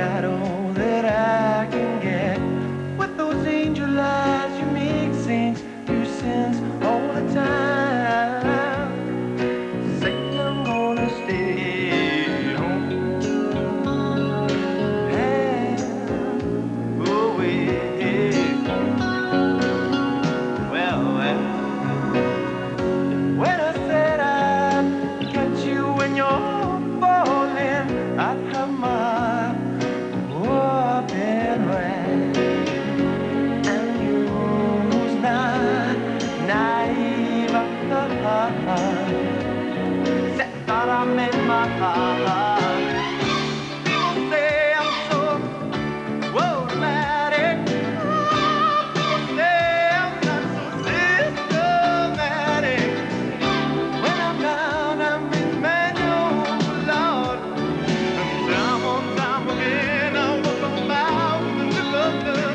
got all that I can get. With those angel eyes, you make saints do sins all the time. Say I'm gonna stay home and away. Well, when I said I'd catch you when you're falling, I'd have my whooping right. And you who's not naive of the heart, said thought I meant my heart. People say I'm so automatic. People say I'm not so systematic. When I'm down, I'm in manual, Lord. And time on time again, I walk on mountains of love.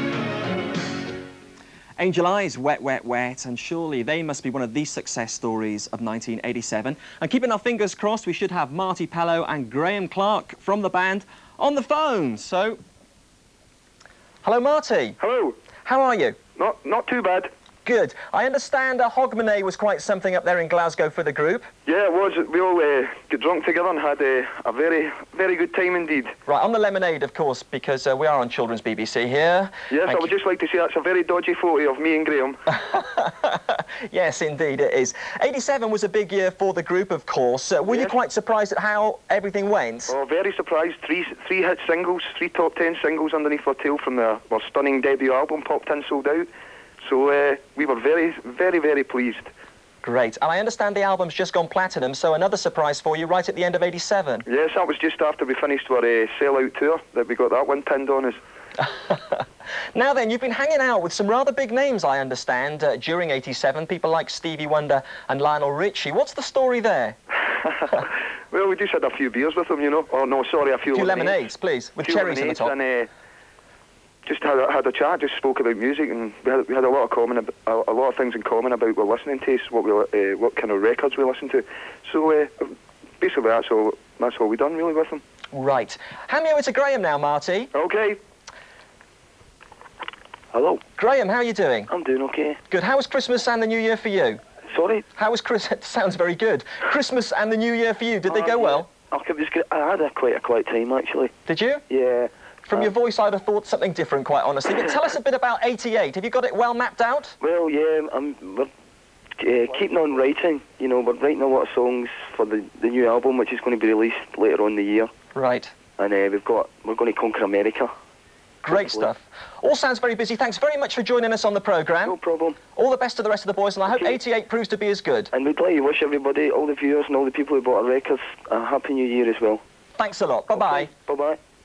Angel Eyes, Wet, Wet, Wet, and surely they must be one of the success stories of 1987. And keeping our fingers crossed, we should have Marti, Pellow and Graeme Clark from the band on the phone. So, hello Marti. Hello. How are you? Not too bad. Good. I understand Hogmanay was quite something up there in Glasgow for the group. Yeah, it was. We all got drunk together and had a very, very good time indeed. Right, on the lemonade, of course, because we are on Children's BBC here. Yes, I would just like to say that's a very dodgy photo of me and Graeme. Yes, indeed it is. 87 was a big year for the group, of course. Were you quite surprised at how everything went? Oh, very surprised. Three hit singles, 3 top 10 singles underneath our tail from our stunning debut album, Popped In, Sold Out. So we were very, very, very pleased. Great. And I understand the album's just gone platinum, so another surprise for you right at the end of 87. Yes, that was just after we finished our sell-out tour that we got that one pinned on us. Now then, you've been hanging out with some rather big names, I understand, during 87, people like Stevie Wonder and Lionel Richie. What's the story there? Well, we just had a few beers with them, you know. Oh, no, sorry, a few lemonades, please, with cherries in the top. And, just had a chat, just spoke about music, and we had a lot of a lot of things in common about our listening tastes, what kind of records we listen to. So basically that's all we done really with them. Right. Hand me over to Graeme now, Marti. Okay. Hello. Graeme, how are you doing? I'm doing okay. Good. How was Christmas and the New Year for you? Sorry? How was Christmas? Sounds very good. Christmas and the New Year for you, did they go well? Okay, I had quite a quiet time actually. Did you? Yeah. From your voice, I'd have thought something different, quite honestly. But tell us a bit about 88. Have you got it well mapped out? Well, yeah, we're keeping on writing. You know, we're writing a lot of songs for the new album, which is going to be released later on in the year. Right. And we're going to conquer America. Great stuff. All sounds very busy. Thanks very much for joining us on the programme. No problem. All the best to the rest of the boys, and I hope 88 proves to be as good. And we'd like to wish everybody, all the viewers and all the people who bought our records, a Happy New Year as well. Thanks a lot. Bye-bye. Okay. Bye-bye.